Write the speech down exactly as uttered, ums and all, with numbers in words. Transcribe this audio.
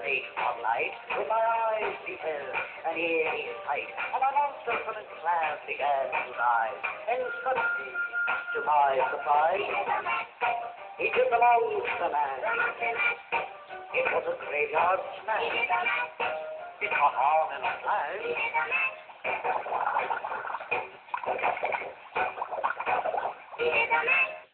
great one night, with my eyes beheld, and ears tight, and a monster from his clan began to rise. And suddenly, to my surprise, he took amongst the man. It was a graveyard smash. It caught on in a flash. He's a man.